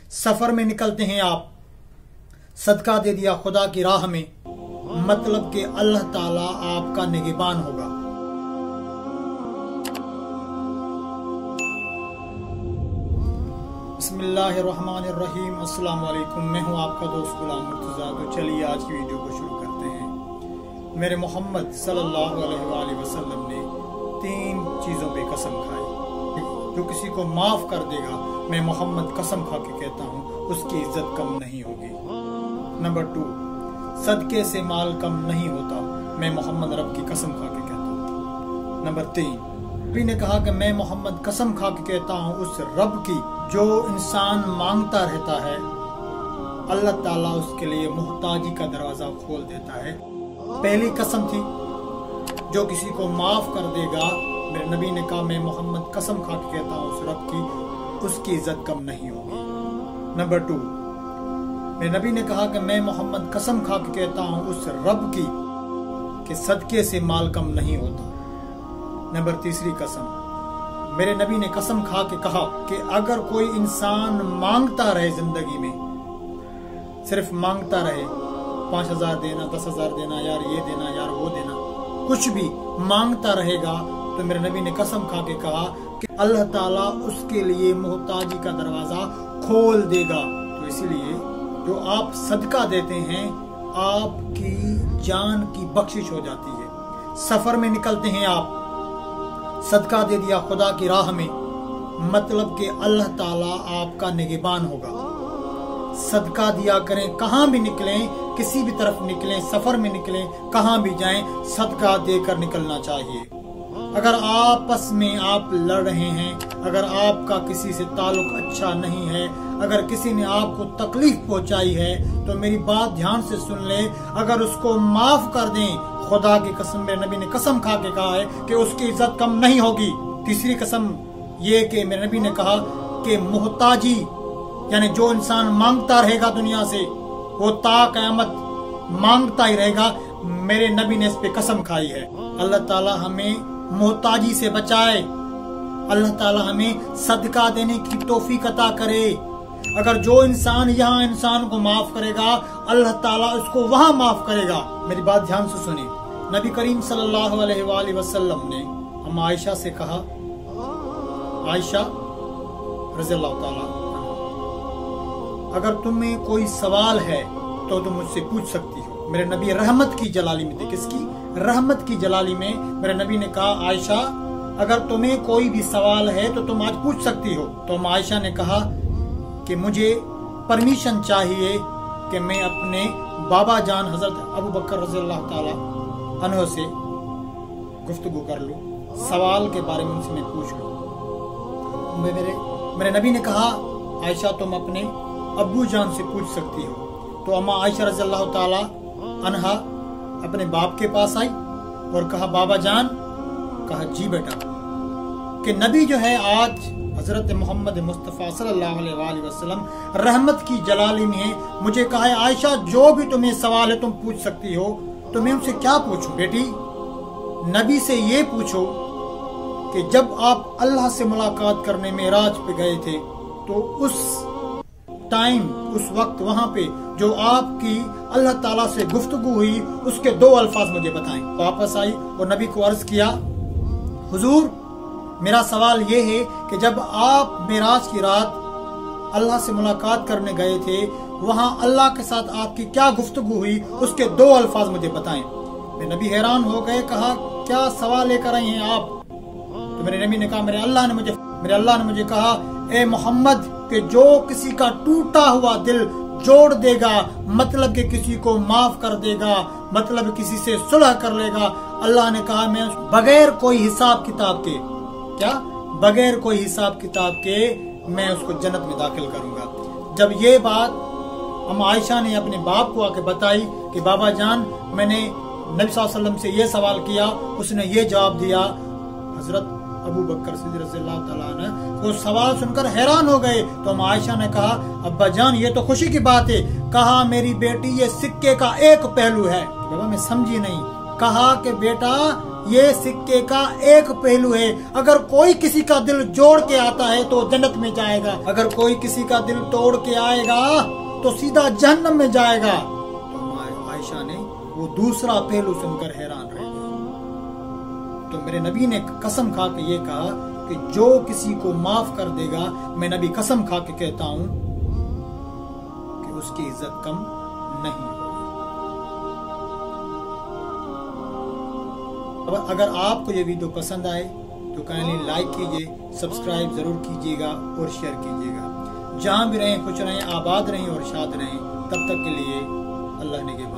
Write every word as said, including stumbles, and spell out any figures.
सफर में निकलते हैं आप, सदका दे दिया खुदा की राह में, मतलब कि अल्लाह ताला आपका निगहबान होगा। बिस्मिल्लाहिर्रहमानिर्रहीम। अस्सलाम वालेकुम। मैं हूँ आपका दोस्त गुलाम मुर्तजा। तो चलिए आज की वीडियो को शुरू करते हैं। मेरे मोहम्मद सल्लल्लाहु अलैहि वसल्लम ने तीन चीजों पे कसम खाई। जो किसी को माफ कर देगा, मैं मोहम्मद कसम खा के कहता हूँ, उसकी इज्जत कम नहीं होगी। नंबर टू, सदके से माल कम नहीं होता, मैं मोहम्मद रब की कसम खा के कहता हूँ। नंबर तीन, नबी ने कहा कि मैं मोहम्मद कसम खा के कहता हूँ उस रब की जो इंसान मांगता रहता है, अल्लाह ताला उसके लिए मुहताजी का दरवाजा खोल देता है। पहली कसम थी जो किसी को माफ कर देगा, मेरे नबी ने कहा मैं मोहम्मद कसम खा के कहता हूँ उस रब की, उसकी इज्जत कम नहीं होगी। नंबर टू, मेरे नबी ने कहा कि मैं मोहम्मद कसम खा के कहता हूँ उस रब की कि सदके से माल कम नहीं होता। नंबर तीसरी कसम, मेरे नबी ने कसम खा के कहा कि अगर कोई इंसान मांगता रहे जिंदगी में, सिर्फ मांगता रहे, पांच हजार देना, दस हजार देना, यार ये देना, यार वो देना, कुछ भी मांगता रहेगा, तो मेरे नबी ने कसम खा के कहा कि अल्लाह ताला उसके लिए मुहताजी का दरवाजा खोल देगा। तो इसीलिए जो आप सदका देते हैं, आपकी जान की बख्शिश हो जाती है। सफर में निकलते हैं आप, सदका दे दिया खुदा की राह में, मतलब कि अल्लाह ताला आपका निगहबान होगा। सदका दिया करें, कहां भी निकलें, किसी भी तरफ निकलें, सफर में निकलें, कहां भी जाएं, सदका देकर निकलना चाहिए। अगर आपस में आप लड़ रहे हैं, अगर आपका किसी से ताल्लुक अच्छा नहीं है, अगर किसी ने आपको तकलीफ पहुंचाई है, तो मेरी बात ध्यान से सुन ले, अगर उसको माफ कर दें, खुदा की कसम, मेरे नबी ने कसम खा के कहा है कि उसकी इज्जत कम नहीं होगी। तीसरी कसम ये कि मेरे नबी ने कहा कि मुहताजी, यानी जो इंसान मांगता रहेगा दुनिया से, वो ता क़यामत मांगता ही रहेगा। मेरे नबी ने इस पे कसम खाई है। अल्लाह ताला हमें मुहताजी से बचाए, अल्लाह ताला हमें सदका देने की तौफीक अता करे। अगर जो इंसान यहाँ इंसान को माफ करेगा, अल्लाह ताला उसको वहां माफ करेगा। मेरी बात ध्यान से सुनिए। नबी करीम सल्लल्लाहु अलैहि वसल्लम ने हम आयशा से कहा, आयशा रज़ियल्लाहु ताला, अगर तुम्हें कोई सवाल है तो तुम मुझसे पूछ सकती हो। मेरे नबी रहमत की जलाली में थे। किसकी? रहमत की जलाली में मेरे नबी ने कहा, आयशा अगर तुम्हें कोई भी सवाल है तो तुम आज पूछ सकती हो। तो हम आयशा ने कहा कि मुझे परमिशन चाहिए कि मैं अपने बाबा जान हजरत अबू बकर रज़ियल्लाहु ताला अन्हु से गुफ्तगू कर लूं, सवाल के बारे में उनसे मैं पूछ लूं। मेरे मेरे नबी ने कहा, आयशा तुम अपने अब्बू जान से पूछ सकती हो। तो अम्मा आयशा रज़ियल्लाहु ताला अन्हा अपने बाप के पास आई और कहा, बाबा जान। कहा, जी बेटा। कि नबी जो है आज हजरत मोहम्मद मुस्तफ़ा सल्लल्लाहु अलैहि वसल्लम रहमत की जलाली में है, मुझे कहा है आयशा जो भी तुम्हें सवाल है तुम पूछ सकती हो। तो मैं उनसे क्या पूछूं? बेटी, नबी से ये पूछो कि जब आप अल्लाह से मुलाकात करने मेराज पे गए थे, तो उस टाइम, उस वक्त वहां पे जो आपकी अल्लाह ताला से गुफ्तगू हुई, उसके दो अल्फाज मुझे बताएं। वापस आई और नबी को अर्ज किया, हुजूर मेरा सवाल ये है कि जब आप मेराज की रात अल्लाह से मुलाकात करने गए थे, वहां अल्लाह के साथ आपकी क्या गुफ्तगू हुई, उसके दो अल्फाज मुझे बताएं। मेरे नबी हैरान हो गए, कहा क्या सवाल लेकर आए हैं आप? तो मेरे नबी ने कहा, मेरे अल्लाह ने मुझे मेरे अल्लाह ने मुझे कहा, ए मोहम्मद, कि जो किसी का टूटा हुआ दिल जोड़ देगा, मतलब कि किसी को माफ कर देगा, मतलब किसी से सुलह कर लेगा, अल्लाह ने कहा मैं बगैर कोई हिसाब किताब के, क्या बगैर कोई हिसाब किताब के मैं उसको जन्नत में दाखिल करूंगा। जब ये बात हम आयशा ने अपने बाप को आके बताई कि बाबा जान मैंने नबी सल्लल्लाहु अलैहि वसल्लम से ये सवाल किया, उसने ये जवाब दिया, हजरत अबू बकर सिद्दीक़ रज़ियल्लाहु ताला अन्हु वो सवाल सुनकर हैरान हो गए। तो हम आयशा ने कहा, अब्बा जान ये तो खुशी की बात है। कहा, मेरी बेटी ये सिक्के का एक पहलू है। बाबा मैं समझी नहीं। कहा कि बेटा یہ سکے کا ایک پہلو ہے. اگر کوئی کسی کا دل جوڑ کے آتا ہے تو جنت میں جائے گا, اگر کوئی کسی کا دل توڑ کے آئے گا تو سیدھا جہنم میں جائے گا. تو عائشہ نے وہ دوسرا پہلو سن کر حیران رہ گئی. تو میرے نبی نے قسم کھا کے یہ کہا کہ جو کسی کو معاف کر دے گا, میں نبی قسم کھا کے کہتا ہوں کہ اس کی عزت کم نہیں ہوگی. اگر آپ کو یہ ویڈیو پسند آئے تو کائنڈلی لائک کیجئے, سبسکرائب ضرور کیجئے گا اور شیئر کیجئے گا. جہاں بھی رہیں خوش رہیں, آباد رہیں اور شاد رہیں. تب تک کے لیے اللہ نے